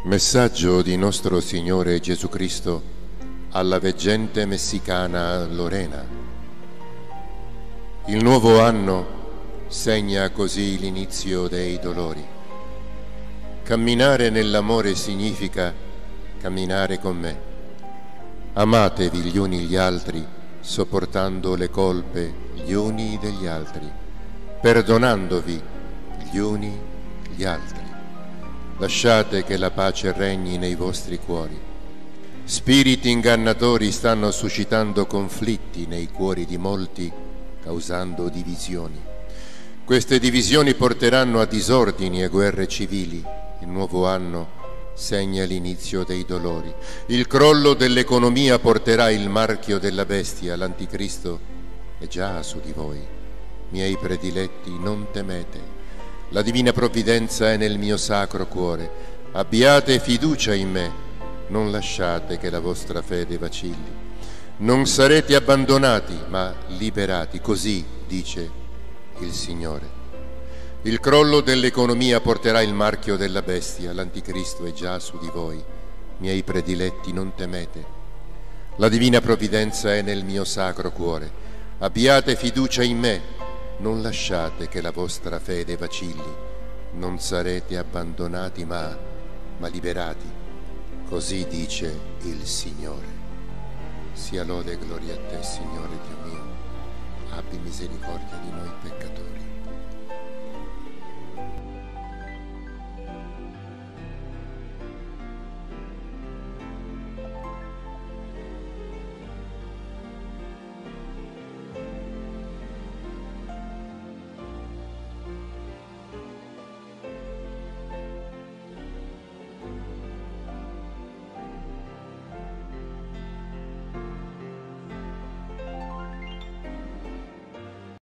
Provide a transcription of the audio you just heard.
Messaggio di nostro Signore Gesù Cristo alla veggente messicana Lorena. Il nuovo anno segna così l'inizio dei dolori. Camminare nell'amore significa camminare con me. Amatevi gli uni gli altri, sopportando le colpe gli uni degli altri, perdonandovi gli uni gli altri. Lasciate che la pace regni nei vostri cuori. Spiriti ingannatori stanno suscitando conflitti nei cuori di molti, causando divisioni. Queste divisioni porteranno a disordini e guerre civili. Il nuovo anno segna l'inizio dei dolori. Il crollo dell'economia porterà il marchio della bestia. L'anticristo è già su di voi. Miei prediletti, non temete. La divina provvidenza è nel mio sacro cuore. Abbiate fiducia in me, non lasciate che la vostra fede vacilli. Non sarete abbandonati, ma liberati, così dice il Signore. Il crollo dell'economia porterà il marchio della bestia. L'anticristo è già su di voi. Miei prediletti, non temete. La divina provvidenza è nel mio sacro cuore. Abbiate fiducia in me. Non lasciate che la vostra fede vacilli, non sarete abbandonati ma liberati, così dice il Signore. Sia lode e gloria a te, Signore Dio mio, abbi misericordia di noi peccatori.